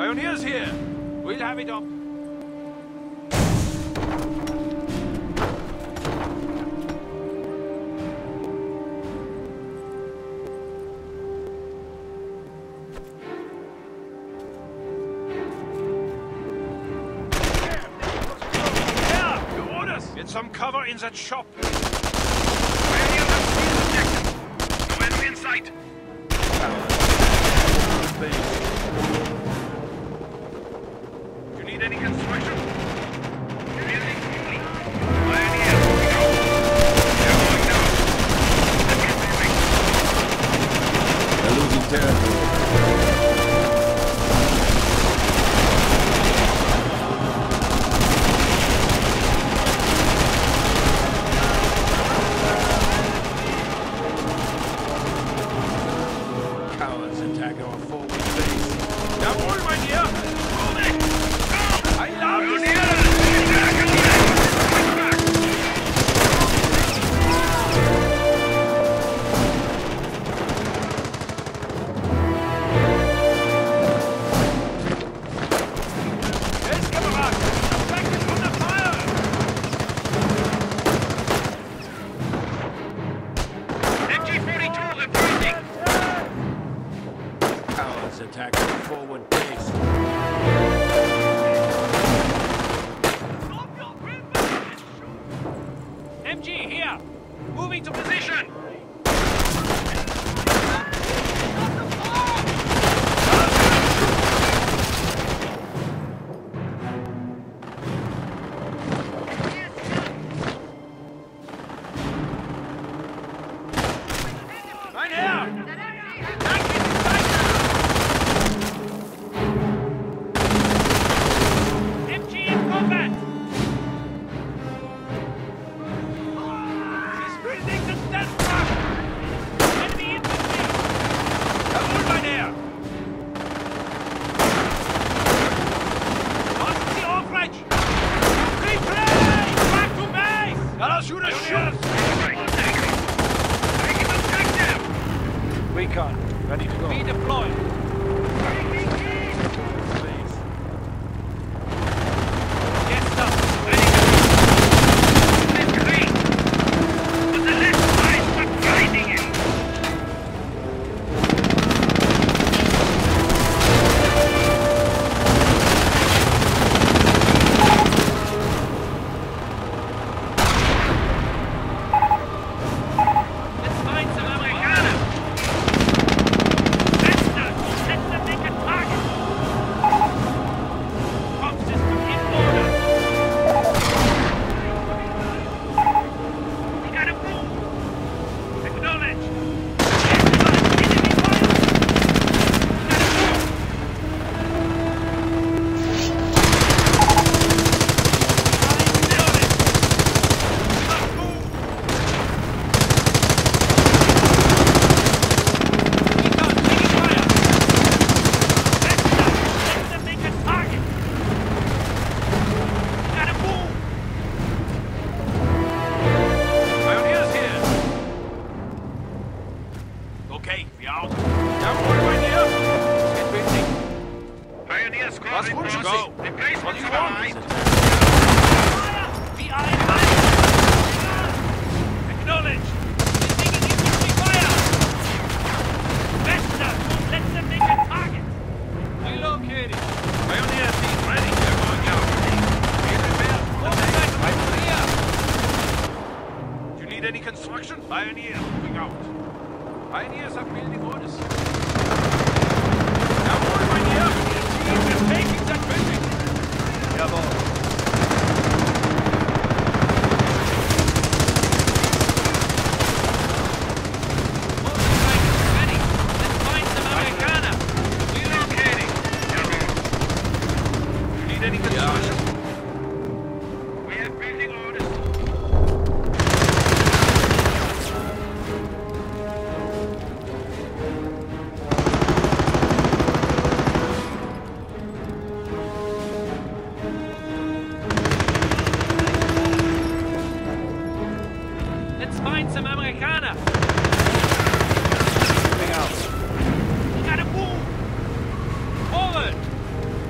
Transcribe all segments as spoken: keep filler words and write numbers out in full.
Pioneers here. We'll have it up. Yeah, your orders. Get some cover in that shop. Pioneers have seized objective. No enemy in sight. You need any construction? Building complete. Pioneers, moving out. They're going down. Let's get moving. They're losing territory. Cowards attack our forward base. Jawohl, mein Herr! Hold it! Go! I love this! Pioneers, attack on that! Yes, Kamerad! Attack is under fire! M G forty-two approaching! Cowards attack our forward base. M G here! Moving to position! Mein Herr! Danke, M G in combat! These buildings are death trap! Enemy infantry! Jawohl, mein Herr! Lost the Aufrecht! Replay! Back to base! Now let's shoot a shot! Taking objective! Recon, ready to go. Be deployed. Base. Yes, sir. Ready to go! It's clean! But the left side, stop grinding it! Let's find some Amerikaner! Fenster! Let them make a target! Pump system in order! We gotta move! Acknowledge! Okay, wir out. Jawohl, mein Herr! Get building. Pioneer squad Was wünschen reports. Sie? What do Replacements you have want? arrived. Wie ein Mann! Acknowledge! We're taking infantry fire! Vesta! Let them make a target! Relocating! Pioneer team ready. They're going out. Be prepared. Oversight right here! Do you need any construction? Pioneers moving out. Pioneers are building orders. Jawohl, mein Herr! Team is taking that building! Jawohl. Oversight is ready. Let's find some Amerikaner. Relocating. You need any construction? We have building orders. Let's find some Amerikaner. Moving out. We gotta move. Forward.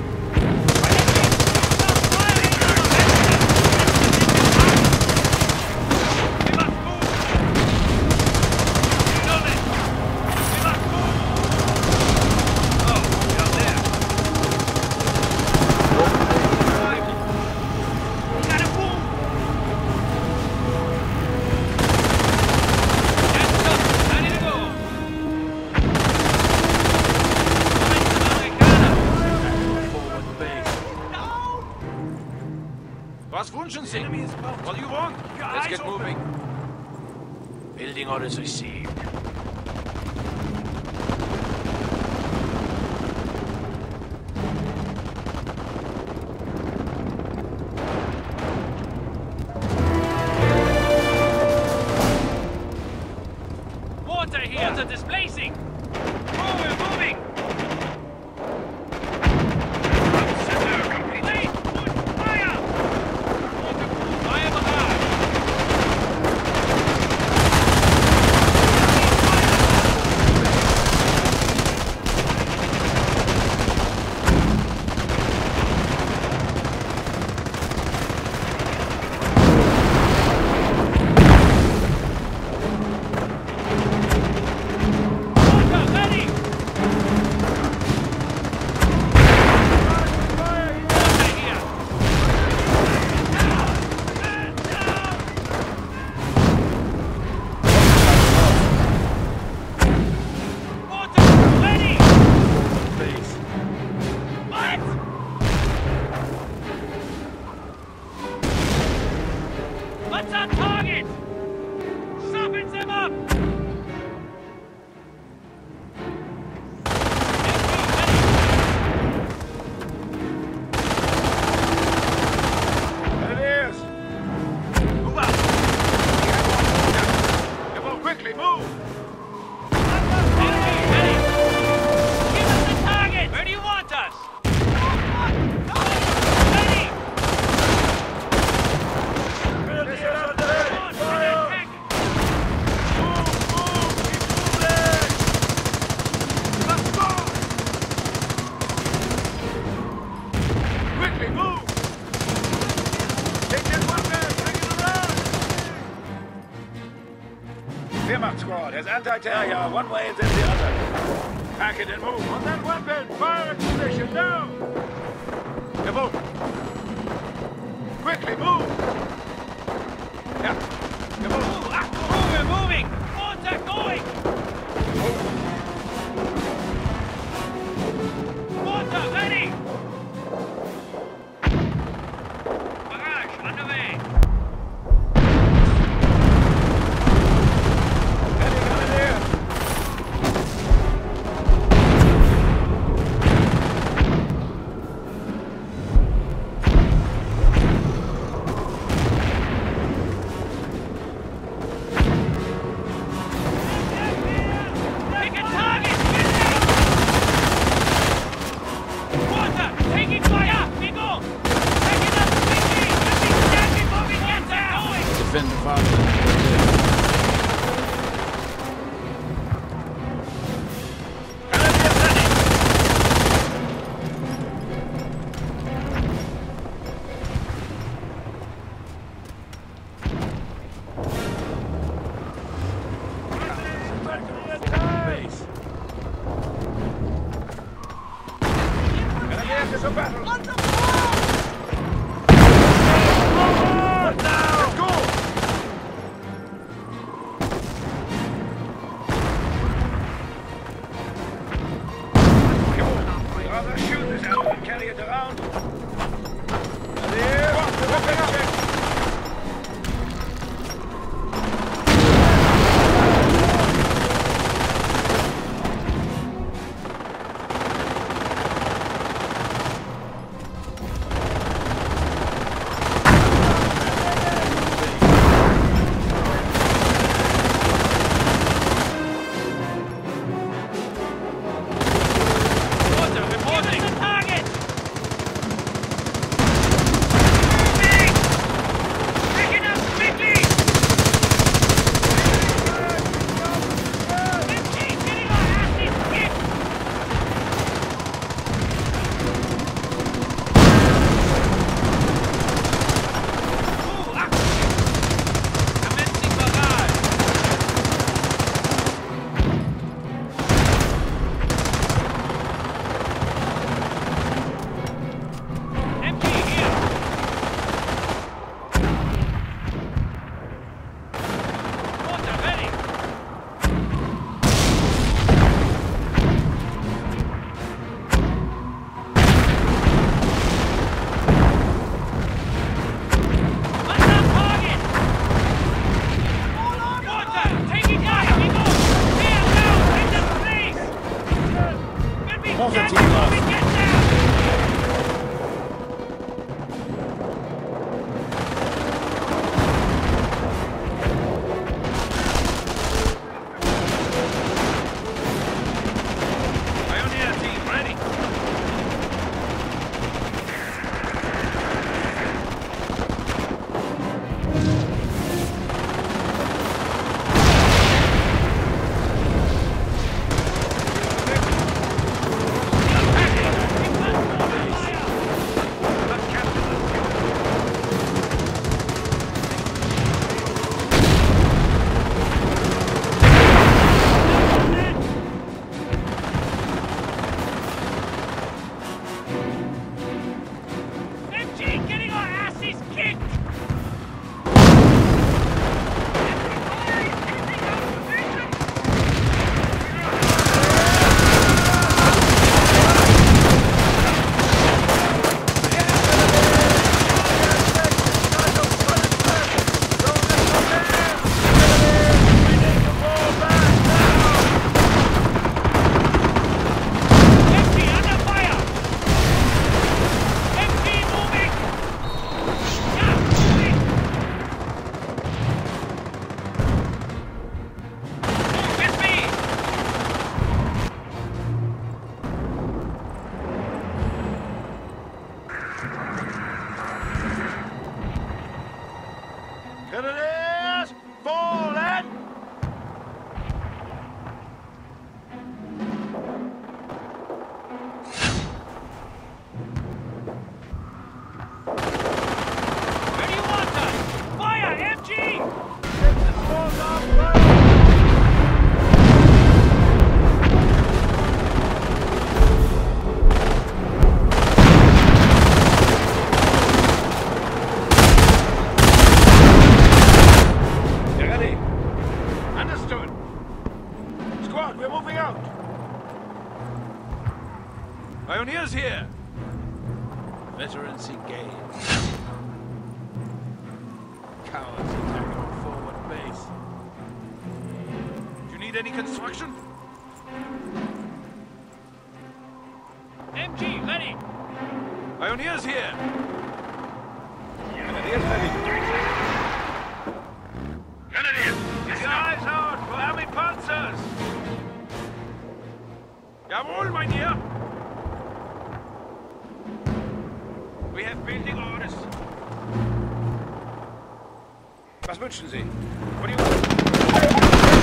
conscience. Enemy is about. What do you want? Your Let's eyes get open. moving. Building orders received. Water here. Water displacing. Oh, we're moving. Center complete. Wait, put fire. Water, fire behind. Water ready. Water here. Down. Down. Water ready. Please. What? What's our target? Sharpen them up! There it is. Move out! Come on, quickly, move. Enemy, ready! Give us the target! Where do you want us? Ready! Come on, attack! Quickly, move. Take this one back. Bring it around. Wehrmacht squad has anti-tank one way and then the other. Pack it and move. On that weapon. Fire at position now. Come on. Quickly, move. Yeah. Come on. Move, ah, move, we're moving! Water going! Water ready! Barrage underway! Heading on in here. Pick a target! Get there! Water! Taking fire! Bingo! Take it up quickly! Let me stand before we get there! Going! Defend the fatherland. Grenadier ready! Base. Grenadiers is a battle. On the Let's go. Pioneers here! Veterans engaged. Cowards attack our forward base. Do you need any construction? M G, ready! Pioneers here! Grenadiers ready. Grenadiers! Die eyes out for Army Panzers! Jawohl, mein Herr! We have building orders. Was wünschen Sie? What do you want?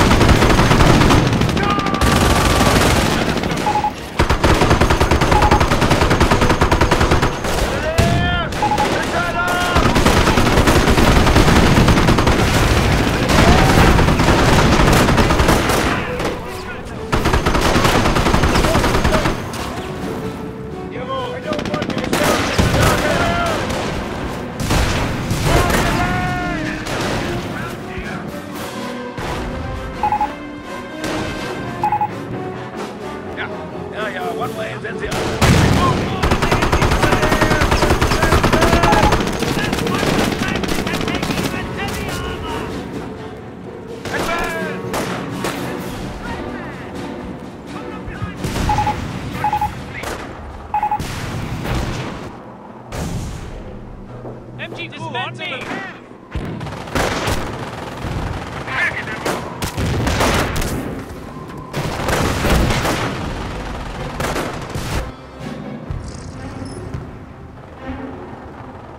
Ja, ja, one way, then the other. M G, disband me!